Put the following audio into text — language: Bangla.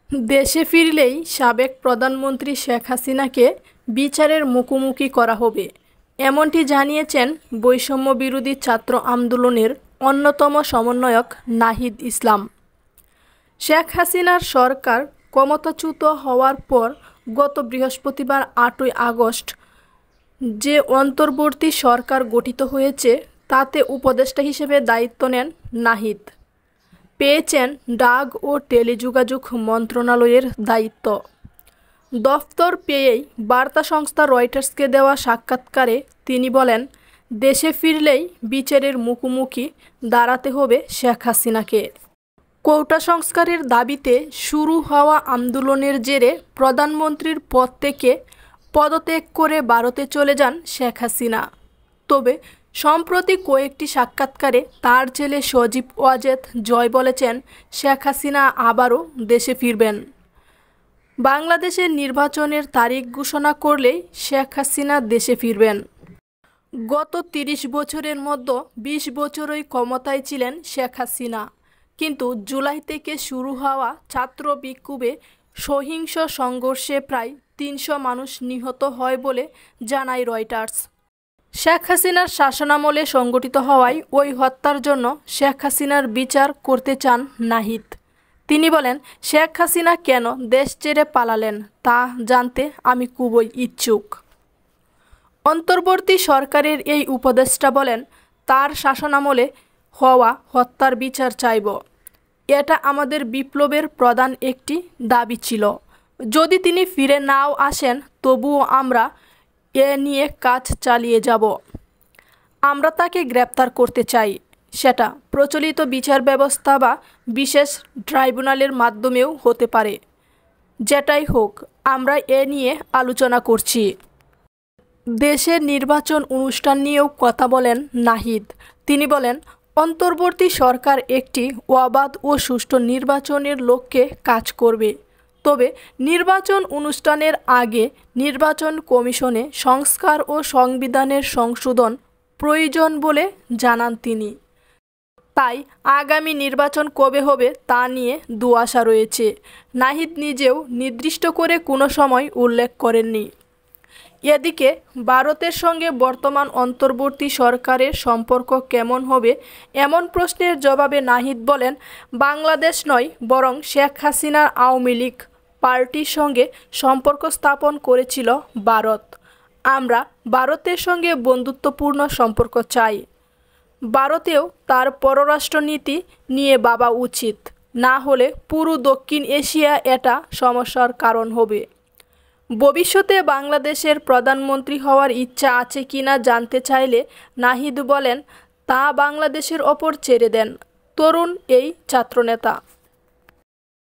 দেশে ফিরলেই সাবেক প্রধানমন্ত্রী শেখ হাসিনাকে বিচারের মুখোমুখি করা হবে, এমনটি জানিয়েছেন বৈষম্যবিরোধী ছাত্র আন্দোলনের অন্যতম সমন্বয়ক নাহিদ ইসলাম। শেখ হাসিনার সরকার ক্ষমতাচ্যুত হওয়ার পর গত বৃহস্পতিবার ৮ই আগস্ট যে অন্তর্বর্তী সরকার গঠিত হয়েছে তাতে উপদেষ্টা হিসেবে দায়িত্ব নেন নাহিদ। পেয়েছেন ডাক ও টেলিযোগাযোগ মন্ত্রণালয়ের দায়িত্ব। দফতর পেয়েই বার্তা সংস্থা রয়টার্সকে দেওয়া সাক্ষাৎকারে তিনি বলেন, দেশে ফিরলেই বিচারের মুখোমুখি দাঁড়াতে হবে শেখ হাসিনাকে। কোটা সংস্কারের দাবিতে শুরু হওয়া আন্দোলনের জেরে প্রধানমন্ত্রীর পদ থেকে পদত্যাগ করে ভারতে চলে যান শেখ হাসিনা। তবে সম্প্রতি কয়েকটি সাক্ষাৎকারে তার ছেলে সজীব ওয়াজেদ জয় বলেছেন, শেখ হাসিনা আবারও দেশে ফিরবেন। বাংলাদেশের নির্বাচনের তারিখ ঘোষণা করলেই শেখ হাসিনা দেশে ফিরবেন। গত ৩০ বছরের মধ্যে ২০ বছরই ক্ষমতায় ছিলেন শেখ হাসিনা, কিন্তু জুলাই থেকে শুরু হওয়া ছাত্র বিক্ষোভে সহিংস সংঘর্ষে প্রায় ৩০০ মানুষ নিহত হয় বলে জানায় রয়টার্স। শেখ হাসিনার শাসনামলে সংগঠিত হওয়ায় ওই হত্যার জন্য শেখ হাসিনার বিচার করতে চান নাহিদ। তিনি বলেন, শেখ হাসিনা কেন দেশ ছেড়ে পালালেন তা জানতে আমি খুবই ইচ্ছুক। অন্তর্বর্তী সরকারের এই উপদেষ্টা বলেন, তার শাসনামলে হওয়া হত্যার বিচার চাইব। এটা আমাদের বিপ্লবের প্রধান একটি দাবি ছিল। যদি তিনি ফিরে নাও আসেন তবুও আমরা এ নিয়ে কাজ চালিয়ে যাব। আমরা তাকে গ্রেপ্তার করতে চাই, সেটা প্রচলিত বিচার ব্যবস্থা বা বিশেষ ট্রাইব্যুনালের মাধ্যমেও হতে পারে। যেটাই হোক, আমরা এ নিয়ে আলোচনা করছি। দেশের নির্বাচন অনুষ্ঠান নিয়েও কথা বলেন নাহিদ। তিনি বলেন, অন্তর্বর্তী সরকার একটি অবাধ ও সুষ্ঠু নির্বাচনের লক্ষ্যে কাজ করবে। তবে নির্বাচন অনুষ্ঠানের আগে নির্বাচন কমিশনে সংস্কার ও সংবিধানের সংশোধন প্রয়োজন বলে জানান তিনি। তাই আগামী নির্বাচন কবে হবে তা নিয়ে দুআশা রয়েছে। নাহিদ নিজেও নির্দিষ্ট করে কোনো সময় উল্লেখ করেননি। এদিকে ভারতের সঙ্গে বর্তমান অন্তর্বর্তী সরকারের সম্পর্ক কেমন হবে এমন প্রশ্নের জবাবে নাহিদ বলেন, বাংলাদেশ নয় বরং শেখ হাসিনার আওয়ামী লীগ পার্টির সঙ্গে সম্পর্ক স্থাপন করেছিল ভারত। আমরা ভারতের সঙ্গে বন্ধুত্বপূর্ণ সম্পর্ক চাই। ভারতেও তার পররাষ্ট্রনীতি নিয়ে ভাবা উচিত, না হলে পুরো দক্ষিণ এশিয়া এটা সমস্যার কারণ হবে। ভবিষ্যতে বাংলাদেশের প্রধানমন্ত্রী হওয়ার ইচ্ছা আছে কিনা জানতে চাইলে নাহিদ বলেন, তা বাংলাদেশের ওপর ছেড়ে দেন তরুণ এই ছাত্রনেতা।